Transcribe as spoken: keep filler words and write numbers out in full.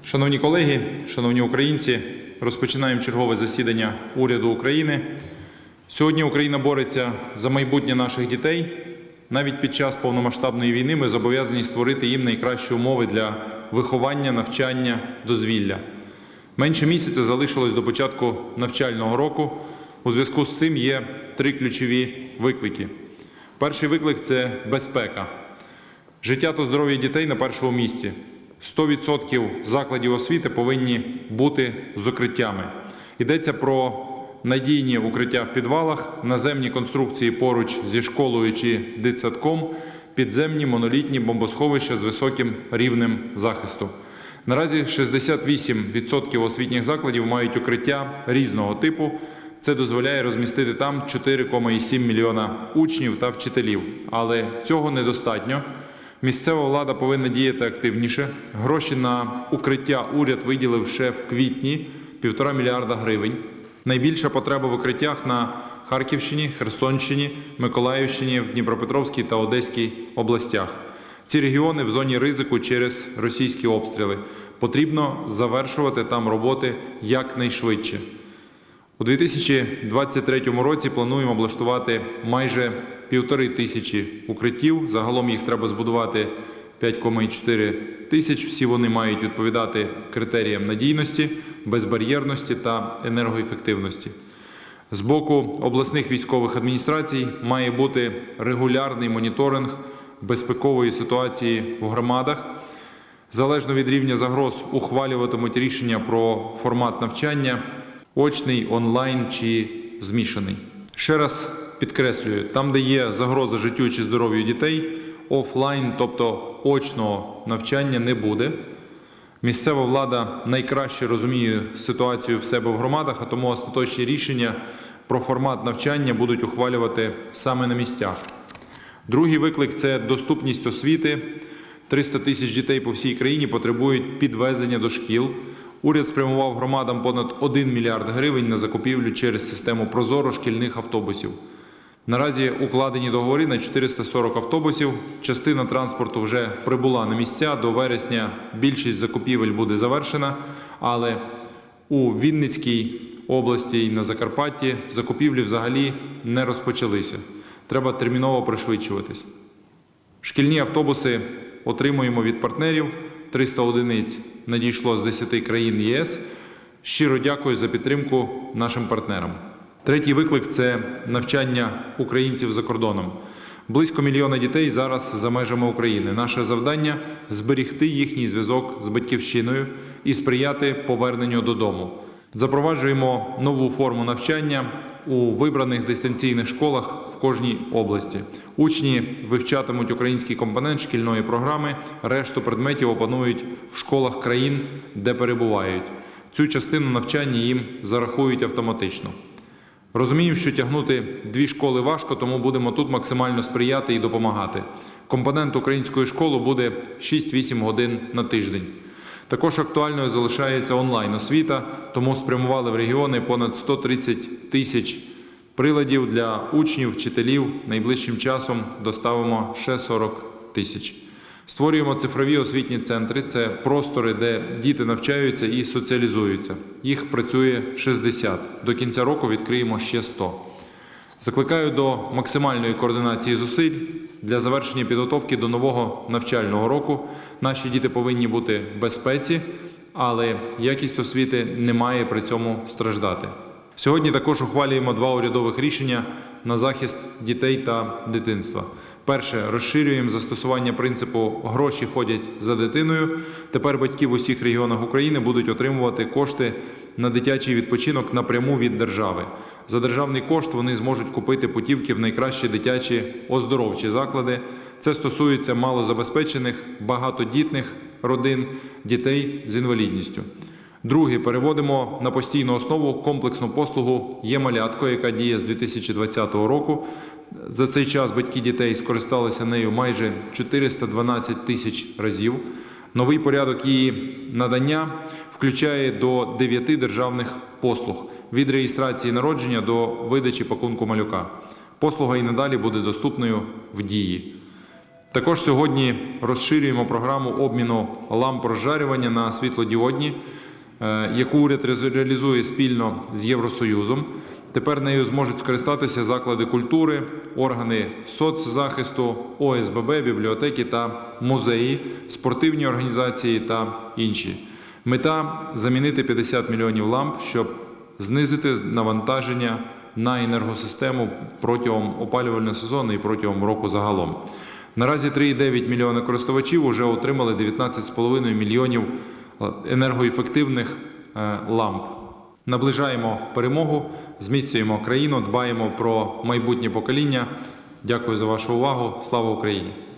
Шановні колеги, шановні українці, розпочинаємо чергове засідання уряду України. Сьогодні Україна бореться за майбутнє наших дітей. Навіть під час повномасштабної війни ми зобов'язані створити їм найкращі умови для виховання, навчання, дозвілля. Менше місяця залишилось до початку навчального року. У зв'язку з цим є три ключові виклики. Перший виклик – це безпека. Життя та здоров'я дітей на першому місці. сто відсотків закладів освіти повинні бути з укриттями. Йдеться про надійні укриття в підвалах, наземні конструкції поруч зі школою чи дитсадком, підземні монолітні бомбосховища з високим рівнем захисту. Наразі шістдесят вісім відсотків освітніх закладів мають укриття різного типу. Це дозволяє розмістити там чотири цілих сім десятих мільйона учнів та вчителів. Але цього недостатньо. Місцева влада повинна діяти активніше. Гроші на укриття уряд виділив ще в квітні – півтора мільярда гривень. Найбільша потреба в укриттях на Харківщині, Херсонщині, Миколаївщині, в Дніпропетровській та Одеській областях. Ці регіони в зоні ризику через російські обстріли. Потрібно завершувати там роботи якнайшвидше. У дві тисячі двадцять третьому році плануємо облаштувати майже півтори тисячі укриттів. Загалом їх треба збудувати п'ять цілих чотири тисяч. Всі вони мають відповідати критеріям надійності, безбар'єрності та енергоефективності. З боку обласних військових адміністрацій має бути регулярний моніторинг безпекової ситуації в громадах. Залежно від рівня загроз ухвалюватимуть рішення про формат навчання – очний, онлайн чи змішаний. Ще раз підкреслюю, там, де є загроза життю чи здоров'ю дітей, офлайн, тобто очного навчання не буде. Місцева влада найкраще розуміє ситуацію в себе в громадах, а тому остаточні рішення про формат навчання будуть ухвалювати саме на місцях. Другий виклик – це доступність освіти. триста тисяч дітей по всій країні потребують підвезення до шкіл. Уряд спрямував громадам понад один мільярд гривень на закупівлю через систему ProZorro шкільних автобусів. Наразі укладені договори на чотириста сорок автобусів. Частина транспорту вже прибула на місця. До вересня більшість закупівель буде завершена, але у Вінницькій області і на Закарпатті закупівлі взагалі не розпочалися. Треба терміново пришвидшуватись. Шкільні автобуси отримуємо від партнерів. триста одиниць надійшло з десяти країн ЄС. Щиро дякую за підтримку нашим партнерам. Третій виклик – це навчання українців за кордоном. Близько мільйона дітей зараз за межами України. Наше завдання – зберегти їхній зв'язок з батьківщиною і сприяти поверненню додому. Запроваджуємо нову форму навчання у вибраних дистанційних школах в кожній області. Учні вивчатимуть український компонент шкільної програми, решту предметів опанують в школах країн, де перебувають. Цю частину навчання їм зарахують автоматично. Розуміємо, що тягнути дві школи важко, тому будемо тут максимально сприяти і допомагати. Компонент української школи буде шість-вісім годин на тиждень. Також актуальною залишається онлайн-освіта, тому спрямували в регіони понад сто тридцять тисяч приладів для учнів, вчителів. Найближчим часом доставимо ще сорок тисяч. Створюємо цифрові освітні центри. Це простори, де діти навчаються і соціалізуються. Їх працює шістдесят. До кінця року відкриємо ще сто. Закликаю до максимальної координації зусиль для завершення підготовки до нового навчального року. Наші діти повинні бути в безпеці, але якість освіти не має при цьому страждати. Сьогодні також ухвалюємо два урядових рішення на захист дітей та дитинства. Перше, розширюємо застосування принципу «гроші ходять за дитиною». Тепер батьки в усіх регіонах України будуть отримувати кошти на дитячий відпочинок напряму від держави. За державний кошт вони зможуть купити путівки в найкращі дитячі оздоровчі заклади. Це стосується малозабезпечених, багатодітних родин, дітей з інвалідністю. Друге, переводимо на постійну основу комплексну послугу «Є-малятко», яка діє з дві тисячі двадцятого року. За цей час батьки дітей скористалися нею майже чотириста дванадцять тисяч разів. Новий порядок її надання включає до дев'яти державних послуг – від реєстрації народження до видачі пакунку малюка. Послуга і надалі буде доступною в дії. Також сьогодні розширюємо програму обміну ламп розжарювання на світлодіодні, яку уряд реалізує спільно з Євросоюзом. Тепер нею зможуть скористатися заклади культури, органи соцзахисту, О С Б Б, бібліотеки та музеї, спортивні організації та інші. Мета – замінити п'ятдесят мільйонів ламп, щоб знизити навантаження на енергосистему протягом опалювального сезону і протягом року загалом. Наразі три цілих дев'ять десятих мільйона користувачів вже отримали дев'ятнадцять цілих п'ять десятих мільйонів енергоефективних ламп. Наближаємо перемогу, зміцнюємо країну, дбаємо про майбутнє покоління. Дякую за вашу увагу. Слава Україні!